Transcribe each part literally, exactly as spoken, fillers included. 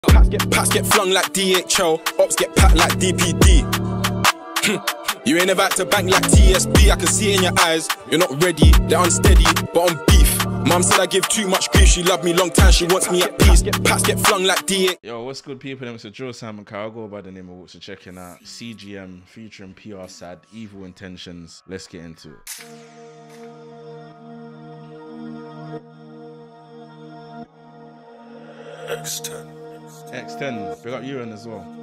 Pass get, pass get flung like D H O, ops get packed like D P D. You ain't about to bang like T S B, I can see in your eyes. You're not ready, they're unsteady, but on beef. Mum said I give too much grief, she loved me long time, she wants me at peace. Pass get flung like D H O. Yo, what's good people? It's Joe Simon Car. I'll go by the name of what's checking out C G M featuring P R Sad, Evil Intentions. Let's get into it. X ten. X ten, big up Ewan as well.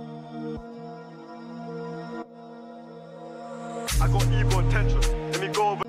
I got evil intentions. Let me go over.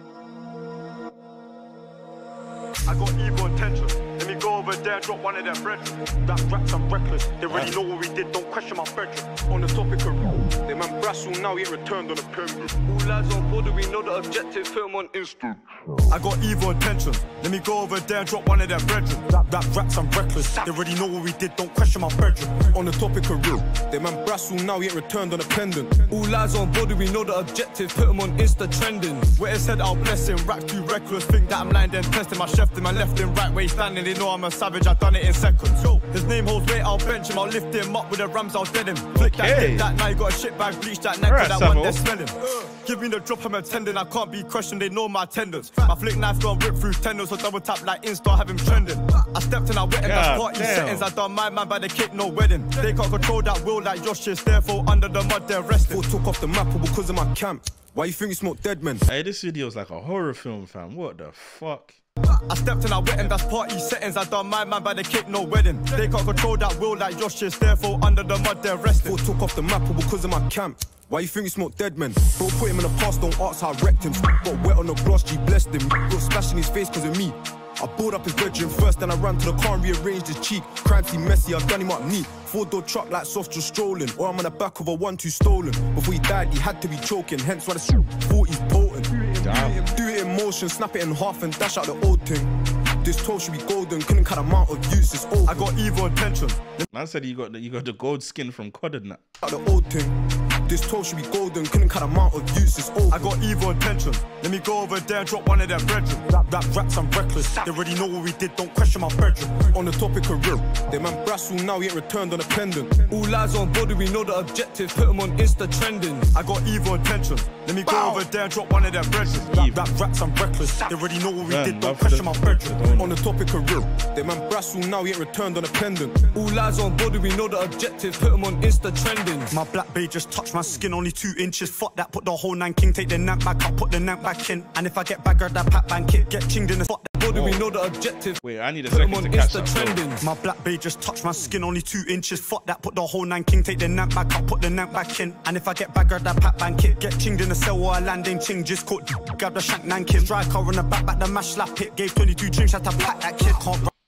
I got evil intentions. Let me go over there and drop one of their brethren. That raps I'm reckless. They already know what we did. Don't question my brethren. On the topic of they man brassel now he returned on a pyramid. All lads on board, we know the objective. Film on Insta. I got evil intentions. Let me go over there and drop one of their brethren. That raps I'm reckless. They already know what we did. Don't question my brethren. On the topic of real, they man brassel now he ain't returned on a pendant. All lads on board, we know the objective. Put them on Insta trending. Where it said I'll bless him. Raps too reckless. Think that I'm lying then testing my chef. My left and right way standing, they know I'm a savage, I've done it in seconds. Yo, his name holds weight, I'll bench him, I'll lift him up with the rams, I'll dead him. Flick that Okay. dip, that now you got a shit bag, bleach that neck, Right, that Samuel. one, they're smelling. Uh, give me the drop, I'm attending, I can't be questioned, they know my attendance. My flick knife gone rip through tendons, so double tap like Insta, have him trending. I stepped in, I wet him, God that's party damn. settings, I done my man by the cake, no wedding. They can't control that will like your shit's therefore under the mud, they're resting. Took off the map because of my camp. Why you think you smoke dead men? Hey, this video's like a horror film, fam. What the fuck? I stepped in, I wet him, that's party settings. I done my man by the cake, no wedding. They can't control that will like your shit's therefore under the mud, they're resting. Took off the map because of my camp. Why you think you smoke dead men? Bro, put him in the past, don't ask how I wrecked him. Got wet on the gloss, G blessed him. Got splashing his face cause of me. I bought up his bedroom first, then I ran to the car and rearranged his cheek. Crime scene messy, I've done him up neat. Four-door truck like soft just strolling. Or I'm on the back of a one-two stolen. Before he died, he had to be choking. Hence why the forty's potent. Damn. Do it in motion, snap it in half and dash out the old thing. This toe should be golden, couldn't cut amount of use, it's old. I got evil intention. Man said you got the, you got the gold skin from C O D and that. Out the old thing. This toe should be golden, couldn't cut amount of use, it's old. I got evil intention. Let me go over there and drop one of their brethren. That, that raps I'm reckless. They already know what we did, don't question my brethren. On the topic of real, they man brassel now he ain't returned on a pendant. All lads on board, we know the objective. Put them on Insta trending. I got evil intention. Let me go Bow. over there and drop one of their brethren. That, that raps I'm reckless. They already know what we Man, did, don't love question the- my brethren. the- On the topic of real, they man brassel now he ain't returned on a pendant. All lads on board, we know the objective. Put them on Insta trending. My black bay just touched my skin, only two inches. Fuck that, put the whole nine king, take the nap back up, put the nap back in. And if I get baggered, that pat bank it, get chinged in the fuck that body, we know the objective. Wait, I need a Put them second on to catch Insta that flow. trending. My black bay just touched my skin, only two inches. Fuck that, put the whole nine king, take the nap back up, put the nap back in. And if I get baggered, that pat bank it, get chinged in the cell or I land in ching, just caught, grab the shank nankin. Striker on the back, back the mash slap it, gave twenty-two drinks, had to pack that kid, can't run.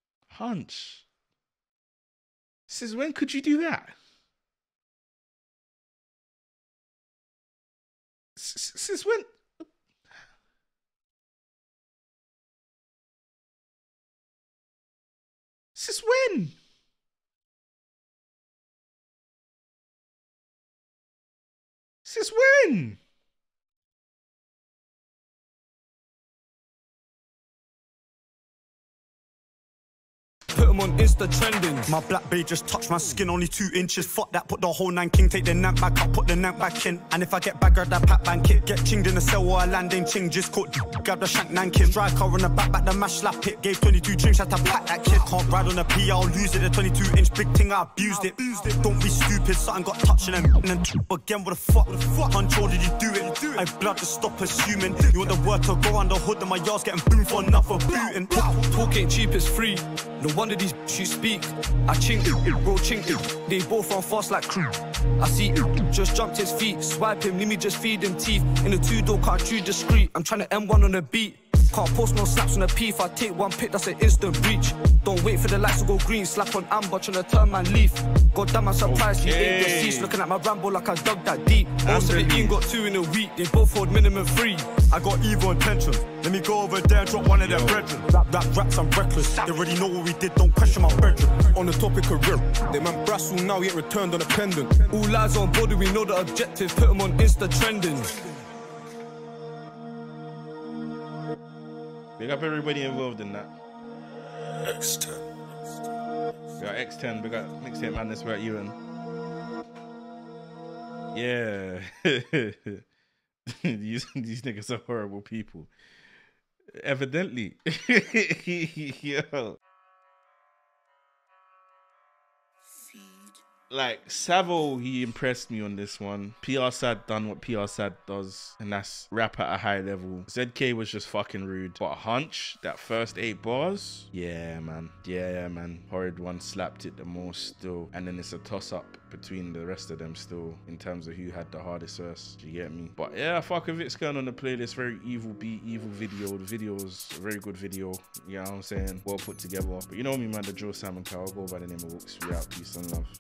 Hunch. Says when could you do that? Since when? Since when? Since when? Put them on Insta trending. My black bay just touched my skin, only two inches. Fuck that, put the whole nine king, take the nap back up, put the nap back in. And if I get baggered, that pat bank it, get chinged in the cell or I land in ching, just caught, grab the shank nankin. Striker on the back, back the mash slap it, gave twenty-two drinks, had to pack that kid. Can't ride on a P, I'll lose it. The twenty-two inch big thing, I abused it. Don't be stupid, something got touched and then and then again. What the fuck? What the fuck? Hunch, or did you do it? I blood to stop assuming. You want the word to go under hood, and my yards getting boomed for nothing. Booting. Talk ain't cheap, it's free. No wonder these you speak. I chink it, bro chink it. They both run fast like crew. I see it, just jumped his feet. Swipe him, let me just feed him teeth. In a two-door car, true discreet. I'm trying to M one on the beat. Can't post no snaps on the P. If I take one pick, that's an instant breach. Don't wait for the lights to go green. Slap on amber, trying to turn man leaf. God damn, I'm surprised he ain't Okay. deceased. Looking at my ramble like I dug that deep. Most of the Underneath. team got two in a week. They both hold minimum three. I got evil intentions. Let me go over there and drop one of their brethren. That, that raps I'm reckless. They already know what we did, don't question my brethren. On the topic of real, they man brassel now he ain't returned on a pendant. All lads on board, we know the objective. Put them on Insta trending. Big up everybody involved in that. X ten. We got X ten, we got Mixtape Madness, we got Ewan. Yeah. these, these niggas are horrible people. Evidently. Yo. Like, Savo, he impressed me on this one. P R Sad done what P R Sad does, and that's rap at a high level. Z K was just fucking rude. But Hunch, that first eight bars, yeah, man. Yeah, man. Horrid One slapped it the most still. And then it's a toss-up between the rest of them still, in terms of who had the hardest verse. Do you get me? But yeah, fuck with it's going on the playlist. Very evil beat, evil video. The video was a very good video. You know what I'm saying? Well put together. But you know me, man, the Joe Simon Cow. I'll go by the name of Wooks. We out. Peace and love.